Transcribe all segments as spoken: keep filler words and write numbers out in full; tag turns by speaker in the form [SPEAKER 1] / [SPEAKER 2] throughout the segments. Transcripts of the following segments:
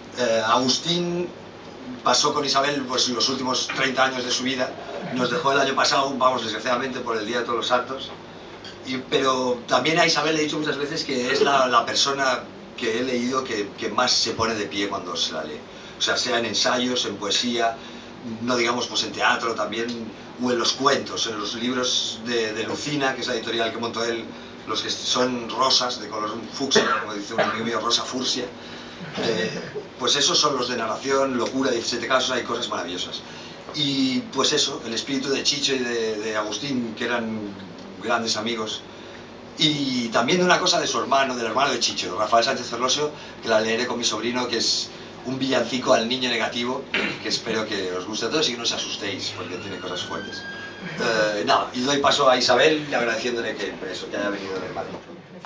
[SPEAKER 1] Eh, Agustín pasó con Isabel pues, los últimos treinta años de su vida. Nos dejó el año pasado, vamos, desgraciadamente, por el Día de Todos los Santos. Y, pero también a Isabel le he dicho muchas veces que es la, la persona que he leído que, que más se pone de pie cuando se la lee. O sea, sea en ensayos, en poesía, no digamos pues en teatro también, o en los cuentos, en los libros de, de Lucina, que es la editorial que montó él, los que son rosas, de color fucsia, como dice un amigo mío, rosa fursia. Eh, pues esos son los de narración, locura, diecisiete casos, hay cosas maravillosas. Y pues eso, el espíritu de Chicho y de, de Agustín, que eran grandes amigos. Y también de una cosa de su hermano, del hermano de Chicho, Rafael Sánchez Ferlosio, que la leeré con mi sobrino, que es un villancico al niño negativo, que espero que os guste a todos y que no os asustéis, porque tiene cosas fuertes. Eh, nada, y doy paso a Isabel, agradeciéndole que, eso, que haya venido de Madrid.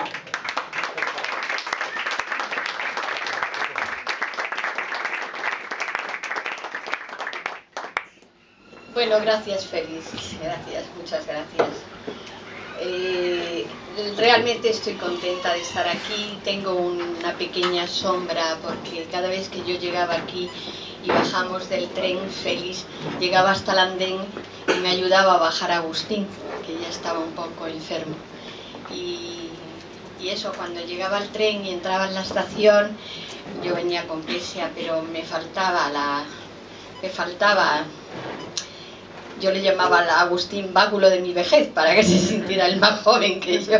[SPEAKER 2] Bueno, gracias Félix, gracias, muchas gracias. Eh, realmente estoy contenta de estar aquí, tengo una pequeña sombra porque cada vez que yo llegaba aquí y bajamos del tren, Félix llegaba hasta el andén y me ayudaba a bajar a Agustín, que ya estaba un poco enfermo. Y, y eso, cuando llegaba al tren y entraba en la estación, yo venía con Pesia, pero me faltaba la... me faltaba... Yo le llamaba a Agustín báculo de mi vejez para que se sintiera el más joven que yo.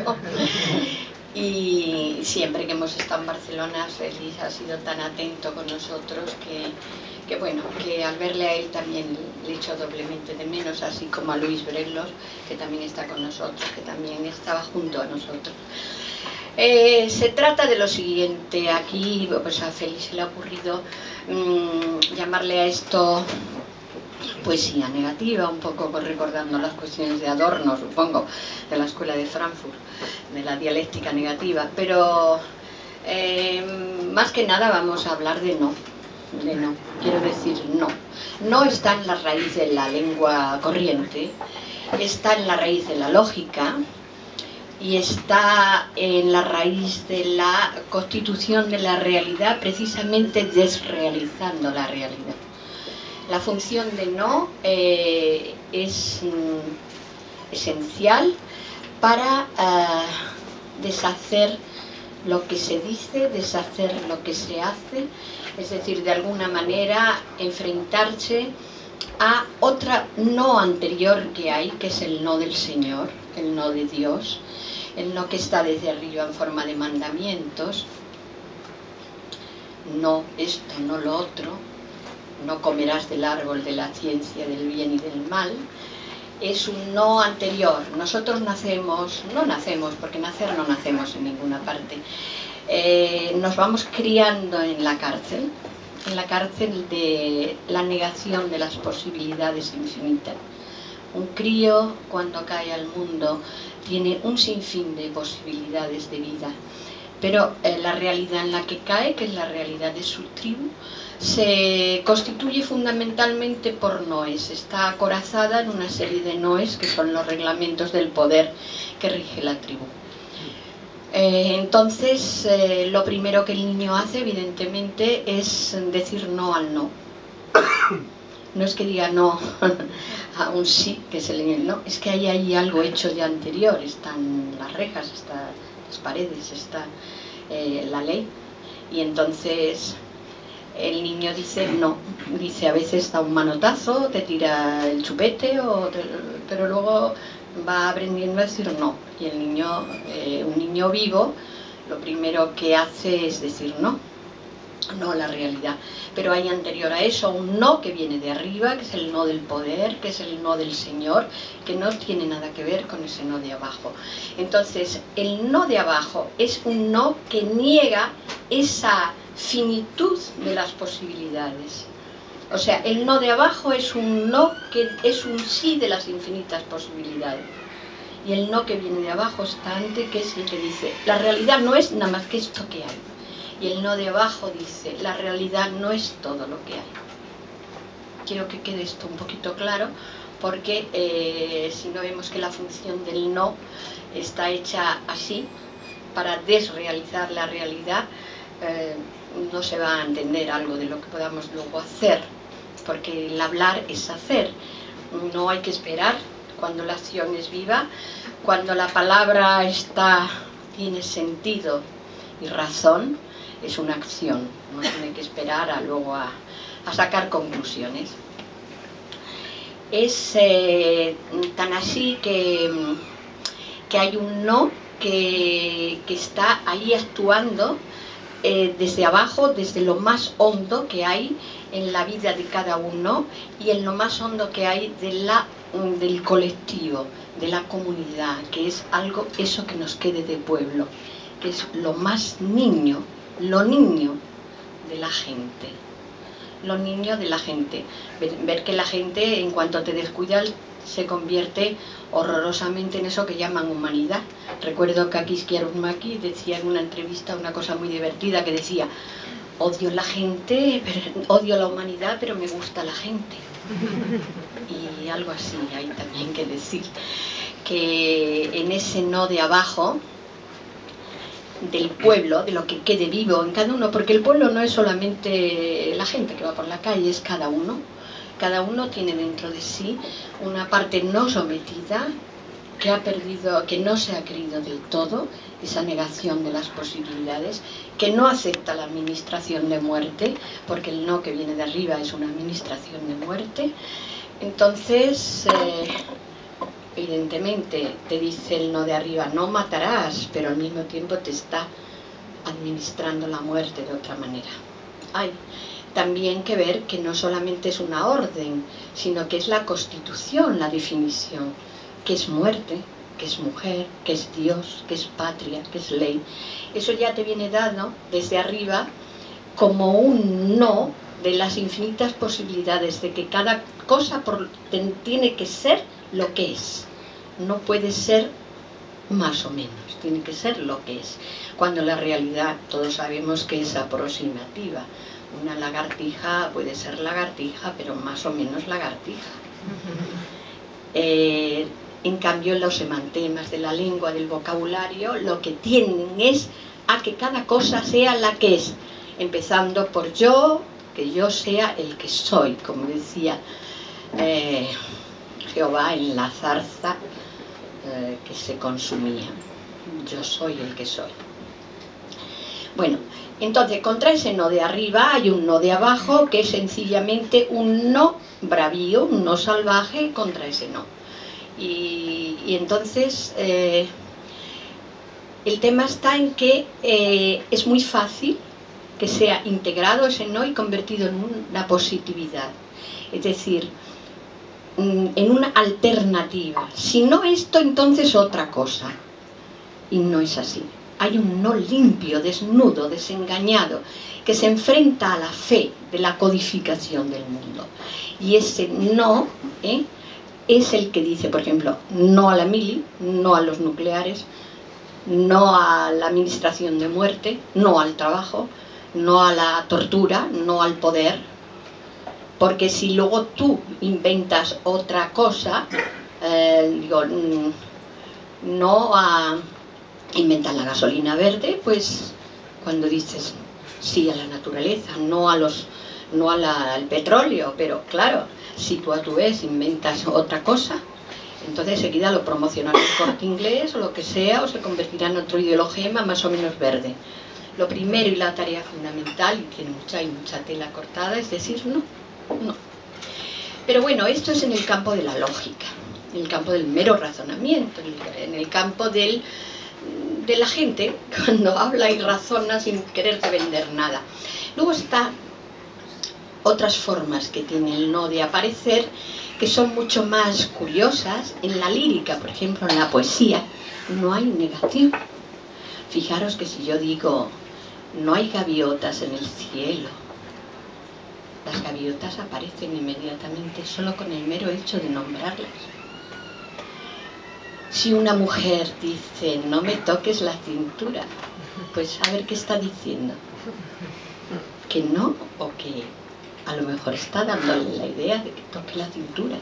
[SPEAKER 2] Y siempre que hemos estado en Barcelona, Félix ha sido tan atento con nosotros que, que bueno, que al verle a él también le echo doblemente de menos, así como a Luis Brelos, que también está con nosotros, que también estaba junto a nosotros. Eh, se trata de lo siguiente, aquí pues a Félix se le ha ocurrido mmm, llamarle a esto poesía negativa, un poco recordando las cuestiones de Adorno, supongo, de la Escuela de Frankfurt, de la dialéctica negativa, pero eh, más que nada vamos a hablar de no, de no, quiero decir no. No está en la raíz de la lengua corriente, está en la raíz de la lógica y está en la raíz de la constitución de la realidad, precisamente desrealizando la realidad. La función de no eh, es mm, esencial para uh, deshacer lo que se dice, deshacer lo que se hace, es decir, de alguna manera enfrentarse a otra no anterior que hay, que es el no del Señor, el no de Dios, el no que está desde arriba en forma de mandamientos, no esto, no lo otro, no comerás del árbol de la ciencia del bien y del mal, es un no anterior. Nosotros nacemos, no nacemos, porque nacer no nacemos en ninguna parte, eh, nos vamos criando en la cárcel, en la cárcel de la negación de las posibilidades infinitas. Un crío, cuando cae al mundo, tiene un sinfín de posibilidades de vida, pero eh, la realidad en la que cae, que es la realidad de su tribu, se constituye fundamentalmente por noes, está acorazada en una serie de noes que son los reglamentos del poder que rige la tribu. Eh, entonces, eh, lo primero que el niño hace, evidentemente, es decir no al no. No es que diga no a un sí, que es el no, es que hay ahí algo hecho de anterior, están las rejas, están las paredes, está eh, la ley, y entonces el niño dice no, dice a veces da un manotazo, te tira el chupete, o te, pero luego va aprendiendo a decir no, y el niño, eh, un niño vivo, lo primero que hace es decir no, no a la realidad, pero hay anterior a eso un no que viene de arriba, que es el no del poder, que es el no del Señor, que no tiene nada que ver con ese no de abajo. Entonces, el no de abajo es un no que niega esa finitud de las posibilidades. O sea, el no de abajo es un no que es un sí de las infinitas posibilidades. Y el no que viene de abajo está antes, que es el que dice, la realidad no es nada más que esto que hay. Y el no de abajo dice, la realidad no es todo lo que hay. Quiero que quede esto un poquito claro, porque eh, si no vemos que la función del no está hecha así, para desrealizar la realidad, eh, no se va a entender algo de lo que podamos luego hacer, porque el hablar es hacer, no hay que esperar. Cuando la acción es viva, cuando la palabra está, tiene sentido y razón, es una acción, no tiene que esperar a luego a, a sacar conclusiones. Es eh, tan así que, que hay un no que, que está ahí actuando eh, desde abajo, desde lo más hondo que hay en la vida de cada uno y en lo más hondo que hay de la, del colectivo, de la comunidad, que es algo, eso que nos quede de pueblo, que es lo más niño, lo niño de la gente. Los niños de la gente, ver, ver que la gente en cuanto te descuidas se convierte horrorosamente en eso que llaman humanidad. Recuerdo que aquí Skiarumaki decía en una entrevista una cosa muy divertida que decía: odio la gente, pero, odio la humanidad, pero me gusta la gente. Y algo así hay también que decir, que en ese no de abajo del pueblo, de lo que quede vivo en cada uno, porque el pueblo no es solamente la gente que va por la calle, es cada uno. Cada uno tiene dentro de sí una parte no sometida, que ha perdido, que no se ha creído del todo, esa negación de las posibilidades, que no acepta la administración de muerte, porque el no que viene de arriba es una administración de muerte. Entonces, eh, evidentemente te dice el no de arriba, no matarás, pero al mismo tiempo te está administrando la muerte de otra manera. Hay también que ver que no solamente es una orden, sino que es la constitución, la definición, que es muerte, que es mujer, que es Dios, que es patria, que es ley. Eso ya te viene dado desde arriba como un no de las infinitas posibilidades de que cada cosa por, tiene que ser lo que es, no puede ser más o menos, tiene que ser lo que es, cuando la realidad todos sabemos que es aproximativa. Una lagartija puede ser lagartija, pero más o menos lagartija. Eh, en cambio los semantemas de la lengua, del vocabulario, lo que tienden es a que cada cosa sea la que es, empezando por yo, que yo sea el que soy, como decía eh, Jehová en la zarza eh, que se consumía. Yo soy el que soy. Bueno, entonces contra ese no de arriba hay un no de abajo, que es sencillamente un no bravío, un no salvaje contra ese no. Y, y entonces eh, el tema está en que eh, es muy fácil que sea integrado ese no y convertido en una positividad, es decir, en una alternativa. Si no esto, entonces otra cosa. Y no es así. Hay un no limpio, desnudo, desengañado, que se enfrenta a la fe de la codificación del mundo. Y ese no ¿eh? es el que dice, por ejemplo, no a la mili, no a los nucleares, no a la administración de muerte, no al trabajo, no a la tortura, no al poder. Porque si luego tú inventas otra cosa, eh, digo, no a inventar la gasolina verde, pues cuando dices sí a la naturaleza, no a los, no a la, al petróleo, pero claro, si tú a tu vez inventas otra cosa, entonces enseguida lo promocionará el Corte Inglés o lo que sea, o se convertirá en otro ideologema más o menos verde. Lo primero y la tarea fundamental, y tiene mucha y mucha tela cortada, es decir no, no. Pero bueno, esto es en el campo de la lógica, en el campo del mero razonamiento, en el campo del, de la gente cuando habla y razona sin quererte vender nada. Luego está otras formas que tiene el no de aparecer, que son mucho más curiosas. En la lírica, por ejemplo, en la poesía, no hay negación. Fijaros que si yo digo, no hay gaviotas en el cielo, las gaviotas aparecen inmediatamente solo con el mero hecho de nombrarlas. Si una mujer dice, no me toques la cintura, pues a ver qué está diciendo. ¿Que no? ¿O que a lo mejor está dándole la idea de que toque la cintura?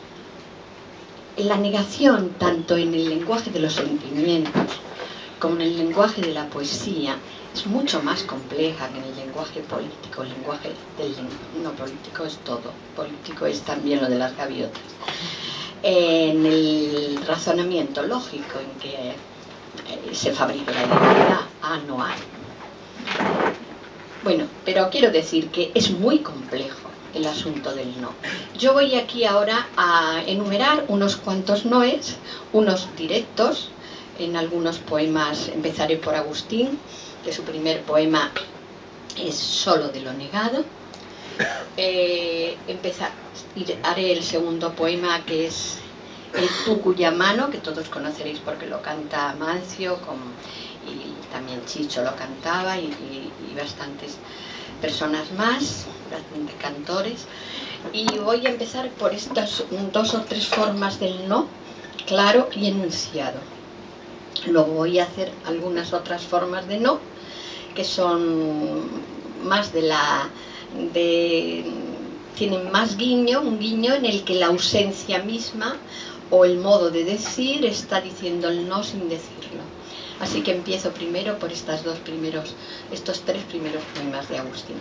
[SPEAKER 2] La negación, tanto en el lenguaje de los sentimientos como en el lenguaje de la poesía, es mucho más compleja que en el lenguaje político. El lenguaje del, no político es todo, político es también lo de las gaviotas. En el razonamiento lógico en que se fabrica la identidad, ah, no hay. Bueno, pero quiero decir que es muy complejo el asunto del no. Yo voy aquí ahora a enumerar unos cuantos noes, unos directos. En algunos poemas empezaré por Agustín, que su primer poema es Solo de lo negado. Eh, empezar, haré el segundo poema, que es El Tucuyamano, que todos conoceréis porque lo canta Mancio, con, y también Chicho lo cantaba, y, y, y bastantes personas más, bastantes cantores. Y voy a empezar por estas dos o tres formas del no, claro y enunciado. Luego voy a hacer algunas otras formas de no, que son más de la... de tienen más guiño, un guiño en el que la ausencia misma o el modo de decir está diciendo el no sin decirlo. Así que empiezo primero por estas dos primeros, estos tres primeros poemas de Agustín.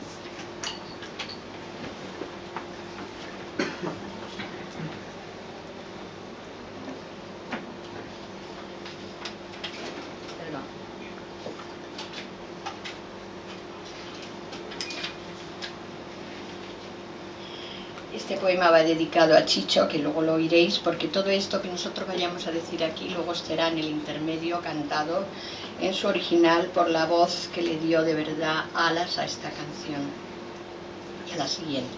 [SPEAKER 2] Este poema va dedicado a Chicho, que luego lo oiréis, porque todo esto que nosotros vayamos a decir aquí luego será en el intermedio cantado en su original por la voz que le dio de verdad alas a esta canción y a la siguiente.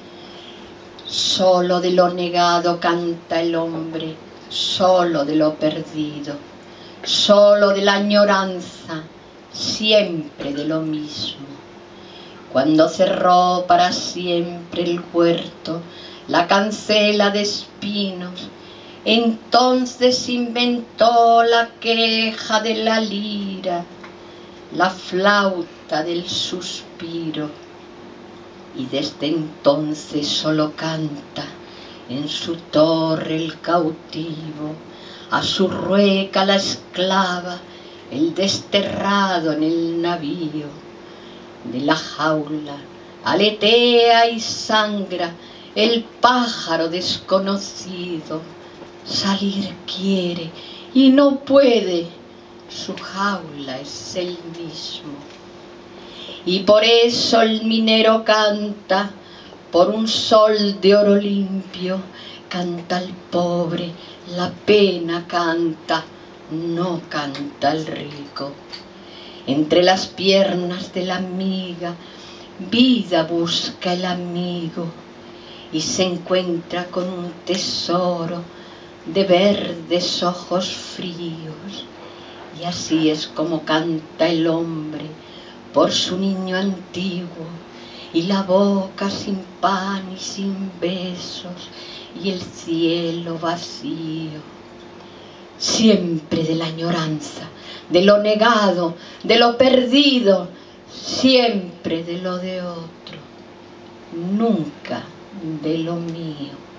[SPEAKER 2] Solo de lo negado canta el hombre, solo de lo perdido, solo de la añoranza, siempre de lo mismo. Cuando cerró para siempre el huerto, la cancela de espinos, entonces inventó la queja de la lira, la flauta del suspiro, y desde entonces solo canta en su torre el cautivo, a su rueca la esclava, el desterrado en el navío. De la jaula aletea y sangra el pájaro desconocido, salir quiere y no puede, su jaula es el mismo. Y por eso el minero canta, por un sol de oro limpio, canta el pobre, la pena canta, no canta el rico. Entre las piernas de la amiga, vida busca el amigo y se encuentra con un tesoro de verdes ojos fríos. Y así es como canta el hombre por su niño antiguo, y la boca sin pan y sin besos, y el cielo vacío. Siempre de la añoranza, de lo negado, de lo perdido, siempre de lo de otro, nunca de lo mío.